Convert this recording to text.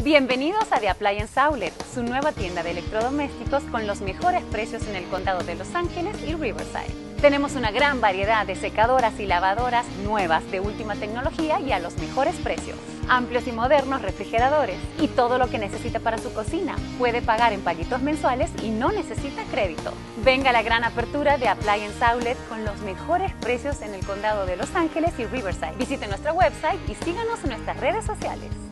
Bienvenidos a The Appliance Outlet, su nueva tienda de electrodomésticos con los mejores precios en el condado de Los Ángeles y Riverside. Tenemos una gran variedad de secadoras y lavadoras nuevas de última tecnología y a los mejores precios. Amplios y modernos refrigeradores y todo lo que necesita para su cocina. Puede pagar en paguitos mensuales y no necesita crédito. Venga a la gran apertura de Appliance Outlet con los mejores precios en el condado de Los Ángeles y Riverside. Visite nuestra website y síganos en nuestras redes sociales.